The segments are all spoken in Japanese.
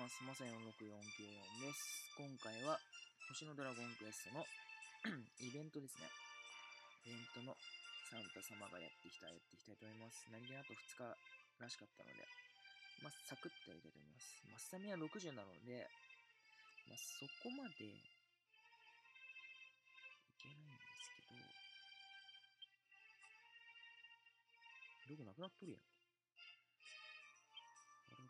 ます。まさ46494です。今回は、星のドラゴンクエストのイベントですね。イベントのサンタ様がやっていきたいと思います。何気なく2日らしかったので、サクッとやりたいと思います。スタミナ60なので、そこまでいけないんですけど、ログなくなっとるやん。あれだ。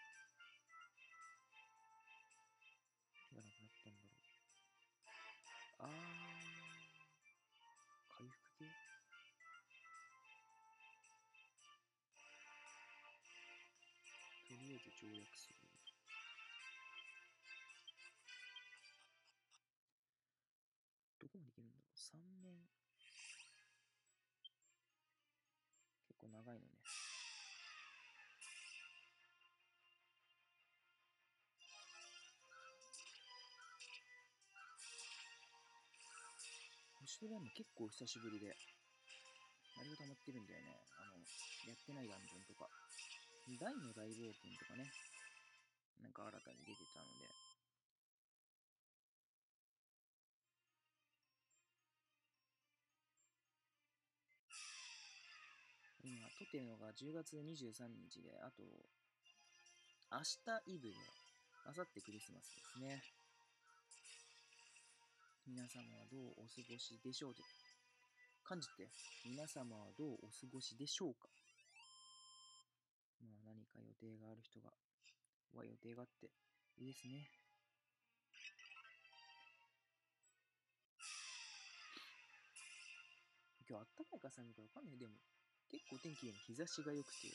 何がなくなったんだろう。回復系とりあえず跳躍する。どこまでいけるんだろう。3面。結構長いのね。星ドラも結構久しぶりで、あれが溜まってるんだよね。やってないダンジョンとか。大の大冒険とかね。なんか新たに出てたので。今、撮ってるのが10月23日で、あと、明日イブで、明後日クリスマスですね。皆様はどうお過ごしでしょうと感じて、皆様はどうお過ごしでしょうか。何か予定がある人が、予定があっていいですね。今日あったかいか寒いかわかんない。でも、結構天気の日差しが良くて、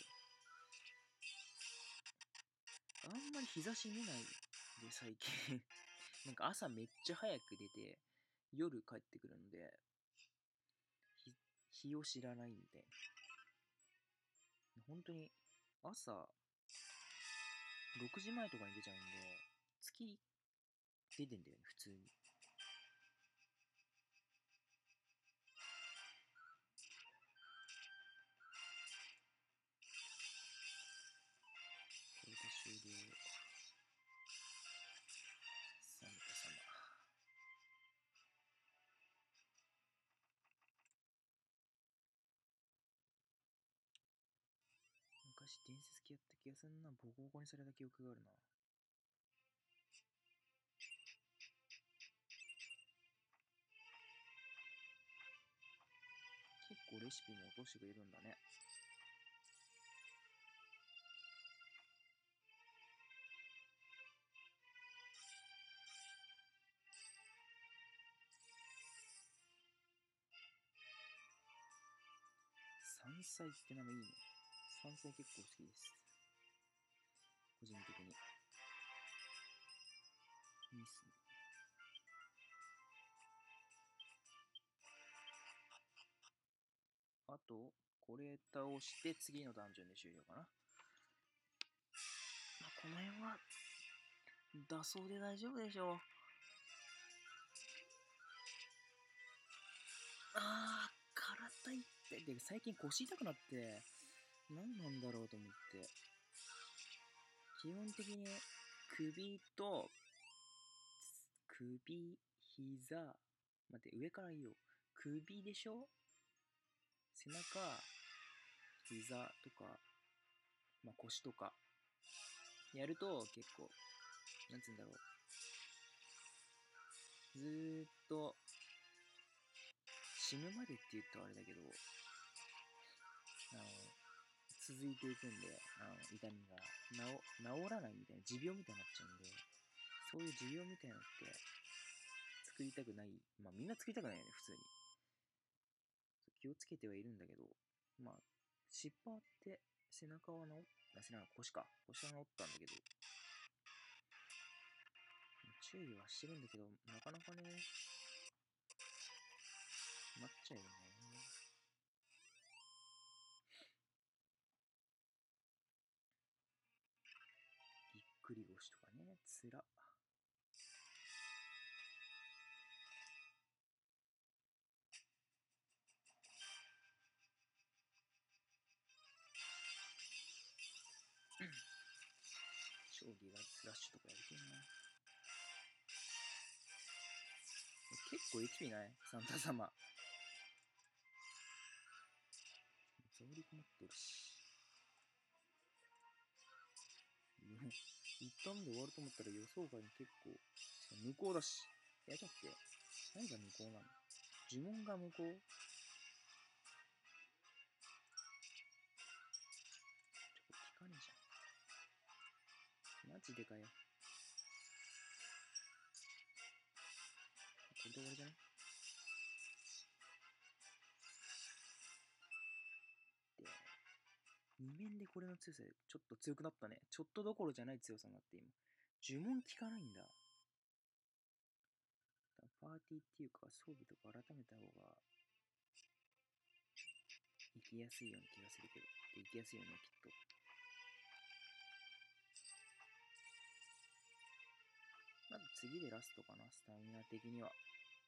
あんまり日差し見ないで最近。なんか朝めっちゃ早く出て、夜帰ってくるので、日を知らないみたいな。本当に朝6時前とかに出ちゃうんで、月出てんだよね、普通に。これで終了。サンタ様。昔伝説系やった気がするな。ボコボコにされた記憶があるな。結構レシピも落としてくれるんだね。山菜って名前いいね。山菜結構好きです。個人的に。いいっすね。あと、これ倒して次のダンジョンで終了かな。この辺は、打奏で大丈夫でしょう。体痛い。で、最近腰痛くなって、何なんだろうと思って。基本的に首、膝、待って、上から言おう。首でしょ、背中、膝とか、腰とか、やると結構、なんつうんだろう。ずーっと、死ぬまでって言ったらあれだけど、続いていくんで、痛みが治らないみたいな、持病みたいになっちゃうんで、そういう持病みたいなのって作りたくない。みんな作りたくないよね、普通に。気をつけてはいるんだけど、尻尾って背中は腰か。腰は治ったんだけど、注意はしてるんだけど、なかなかね、なっちゃうよね。ぎっくり腰とかね、つら。 将棋がスラッシュとかやりてえな。結構 HP ないサンタ様。増力持ってるし。一旦で終わると思ったら予想外に結構、無効だし。やっちゃって。何が無効なの？呪文が無効？聞かねえじゃん。マジでかよ。これで終わりじゃね？で、2面でこれの強さでちょっと強くなったね。ちょっとどころじゃない強さになって今。呪文効かないんだ。パーティーっていうか装備とか改めた方が行きやすいような気がするけど。で、行きやすいよね、きっと。まず次でラストかな、スタミナ的には。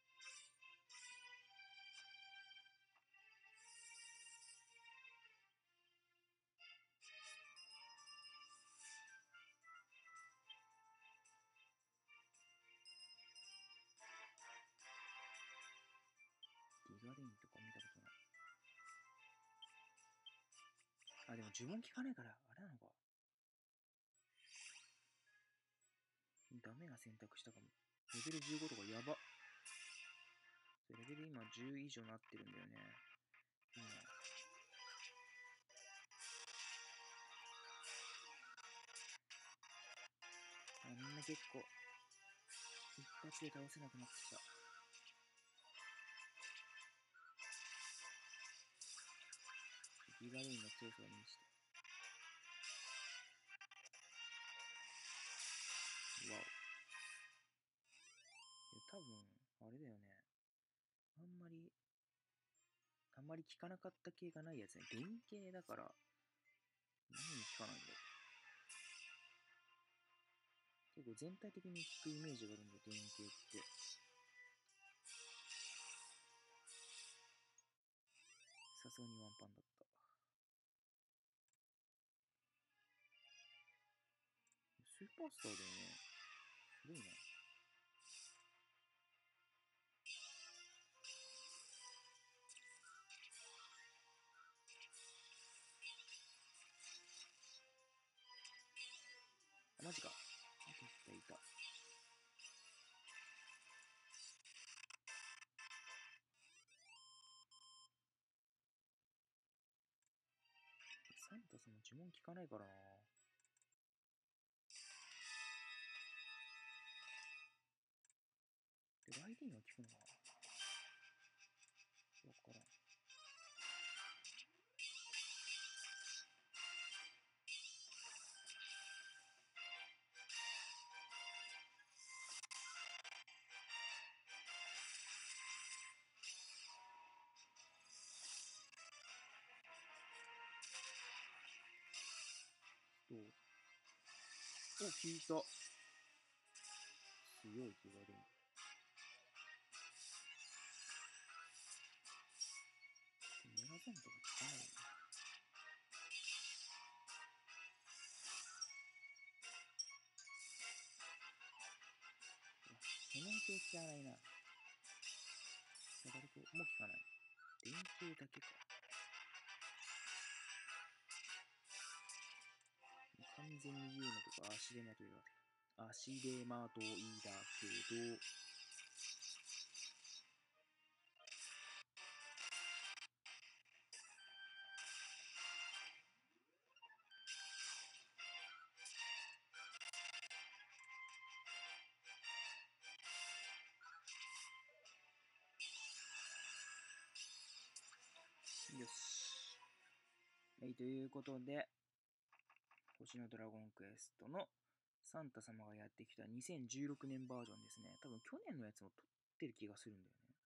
ギガデインとか見たことない。あ、でも呪文効かないから、あれなのか。ダメな選択したかも。レベル15とかやば。レベル今10以上なってるんだよね。いいな。みんな結構、一発で倒せなくなってきた。ギガレインの強さを見せて。わお。多分、あれだよね。あんまり効かなかった系がないやつね。電系だから、何に効かないんだろう。結構全体的に効くイメージがあるんだよ、電系って。さすがにワンパンだった。スーパースターだよね。すごいな。あ、マジか。あといた。サンタさんも呪文効かないからな。で、ライディーンは効くのかな？わからん。どう？お、効いた。強い気が出る。メガゾンとか効かないよね。その系効かないな。下がるともう効かない。電球だけか。完全に言うのとか足手まといだけど。足手まといだけど、よし。はい、ということで、星のドラゴンクエストのサンタ様がやってきた2016年バージョンですね。多分去年のやつも撮ってる気がするんだよね。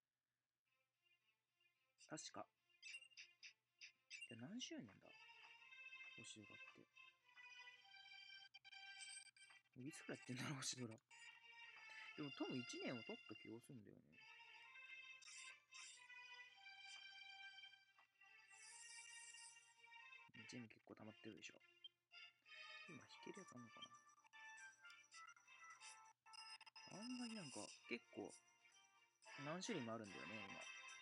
確か。じゃ何周年だ星ドラって。いつからやってんだろう、星ドラ。でも多分1年を撮った気がするんだよね。1年結構溜まってるでしょ。 今弾けるやつあんのかな。案外なんか結構何種類もあるんだよね、今。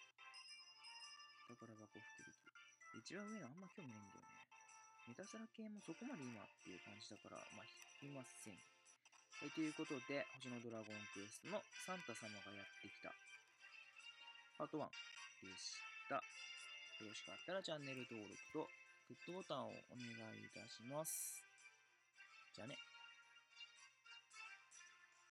宝箱福引き。一番上のあんま興味ないんだよね。メタサラ系もそこまで今っていう感じだから、まあ引きません。はい、ということで、星のドラゴンクエストのサンタ様がやってきたパート1でした。よろしかったらチャンネル登録とグッドボタンをお願いいたします。じゃあね。